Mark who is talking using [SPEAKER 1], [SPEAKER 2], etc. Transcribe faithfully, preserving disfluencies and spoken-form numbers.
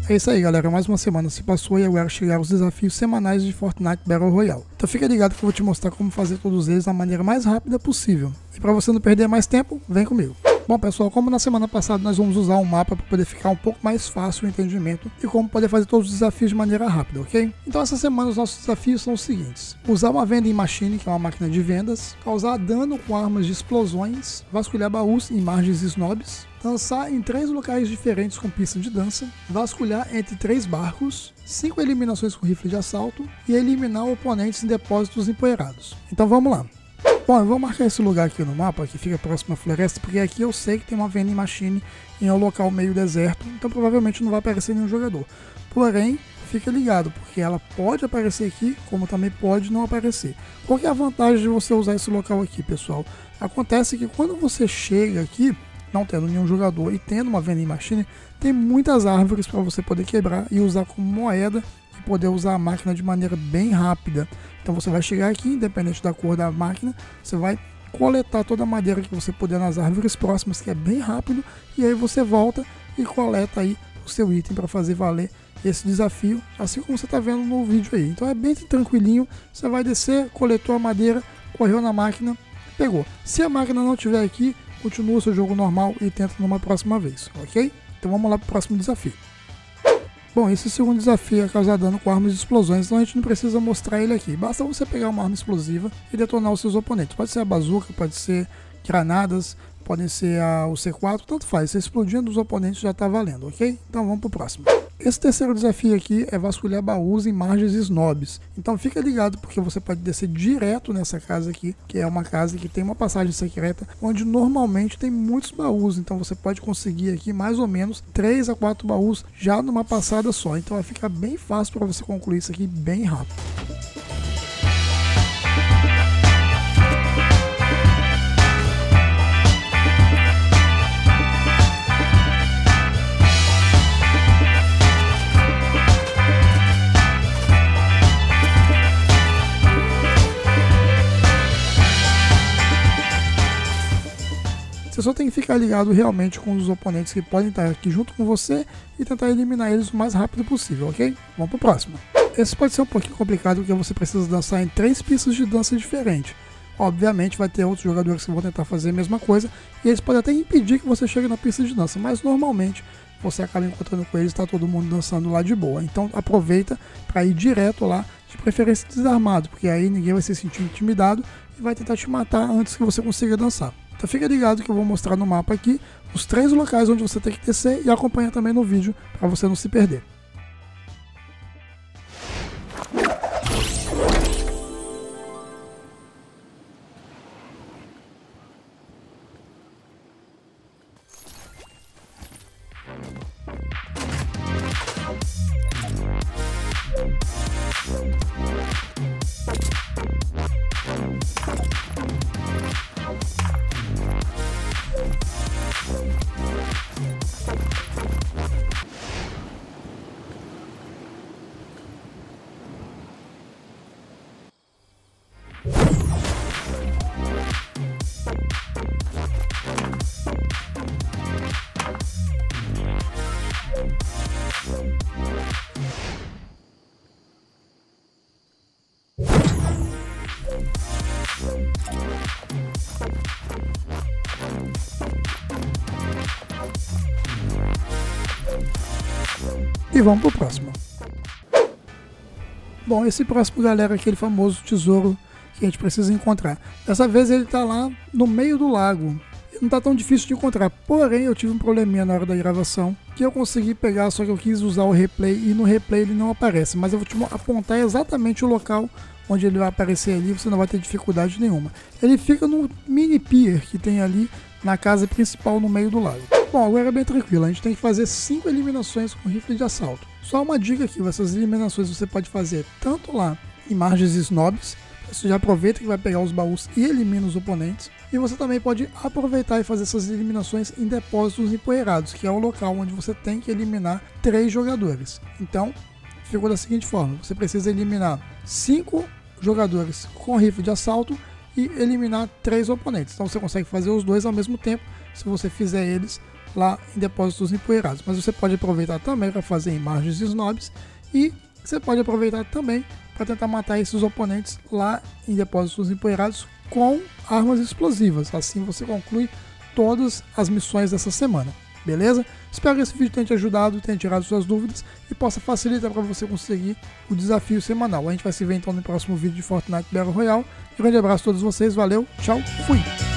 [SPEAKER 1] É isso aí, galera, mais uma semana se passou e agora chegaram os desafios semanais de Fortnite Battle Royale. Então fica ligado que eu vou te mostrar como fazer todos eles da maneira mais rápida possível. E para você não perder mais tempo, vem comigo. Bom pessoal, como na semana passada nós vamos usar um mapa para poder ficar um pouco mais fácil o entendimento e como poder fazer todos os desafios de maneira rápida, ok? Então essa semana os nossos desafios são os seguintes: usar uma vending machine, que é uma máquina de vendas, causar dano com armas de explosões, vasculhar baús em margens snobs, dançar em três locais diferentes com pista de dança, vasculhar entre três barcos, cinco eliminações com rifle de assalto e eliminar oponentes em depósitos empoeirados. Então vamos lá. Bom, eu vou marcar esse lugar aqui no mapa, que fica próximo à floresta, porque aqui eu sei que tem uma vending machine em um local meio deserto, então provavelmente não vai aparecer nenhum jogador. Porém, fica ligado, porque ela pode aparecer aqui, como também pode não aparecer. Qual que é a vantagem de você usar esse local aqui, pessoal? Acontece que quando você chega aqui, não tendo nenhum jogador e tendo uma vending machine, tem muitas árvores para você poder quebrar e usar como moeda e poder usar a máquina de maneira bem rápida. Então você vai chegar aqui, independente da cor da máquina, você vai coletar toda a madeira que você puder nas árvores próximas, que é bem rápido, e aí você volta e coleta aí o seu item para fazer valer esse desafio, assim como você está vendo no vídeo aí. Então é bem tranquilinho, você vai descer, coletou a madeira, correu na máquina, pegou. Se a máquina não estiver aqui, continua o seu jogo normal e tenta numa próxima vez, ok? Então vamos lá para o próximo desafio. Bom, esse segundo desafio é causar dano com armas de explosões, então a gente não precisa mostrar ele aqui. Basta você pegar uma arma explosiva e detonar os seus oponentes. Pode ser a bazuca, pode ser granadas, podem ser a, o C quatro, tanto faz. Você explodindo os oponentes já está valendo, ok? Então vamos para o próximo. Esse terceiro desafio aqui é vasculhar baús em margens snobs. Então fica ligado, porque você pode descer direto nessa casa aqui, que é uma casa que tem uma passagem secreta, onde normalmente tem muitos baús. Então você pode conseguir aqui mais ou menos três a quatro baús já numa passada só. Então vai ficar bem fácil para você concluir isso aqui bem rápido. Você só tem que ficar ligado realmente com os oponentes que podem estar aqui junto com você e tentar eliminar eles o mais rápido possível, ok? Vamos para o próximo. Esse pode ser um pouquinho complicado, porque você precisa dançar em três pistas de dança diferentes. Obviamente vai ter outros jogadores que vão tentar fazer a mesma coisa e eles podem até impedir que você chegue na pista de dança, mas normalmente você acaba encontrando com eles e está todo mundo dançando lá de boa. Então aproveita para ir direto lá, de preferência desarmado, porque aí ninguém vai se sentir intimidado e vai tentar te matar antes que você consiga dançar. Então fica ligado que eu vou mostrar no mapa aqui os três locais onde você tem que descer e acompanha também no vídeo para você não se perder. E vamos pro próximo. Bom, esse próximo, galera, é aquele famoso tesouro que a gente precisa encontrar. Dessa vez ele tá lá no meio do lago. Não tá tão difícil de encontrar, porém eu tive um probleminha na hora da gravação que eu consegui pegar, só que eu quis usar o replay e no replay ele não aparece. Mas eu vou te apontar exatamente o local onde ele vai aparecer ali, você não vai ter dificuldade nenhuma. Ele fica no mini pier que tem ali na casa principal no meio do lago. Bom, agora é bem tranquilo, a gente tem que fazer cinco eliminações com rifle de assalto. Só uma dica aqui, essas eliminações você pode fazer tanto lá em margens snobs, você já aproveita que vai pegar os baús e elimina os oponentes. E você também pode aproveitar e fazer essas eliminações em depósitos empoeirados, que é o local onde você tem que eliminar três jogadores. Então, ficou da seguinte forma, você precisa eliminar cinco jogadores com rifle de assalto e eliminar três oponentes. Então você consegue fazer os dois ao mesmo tempo, se você fizer eles lá em depósitos empoeirados. Mas você pode aproveitar também para fazer imagens e snobs, e você pode aproveitar também para tentar matar esses oponentes lá em depósitos empoeirados com armas explosivas. Assim você conclui todas as missões dessa semana. Beleza? Espero que esse vídeo tenha te ajudado, tenha tirado suas dúvidas e possa facilitar para você conseguir o desafio semanal. A gente vai se ver então no próximo vídeo de Fortnite Battle Royale. Um grande abraço a todos vocês, valeu, tchau, fui!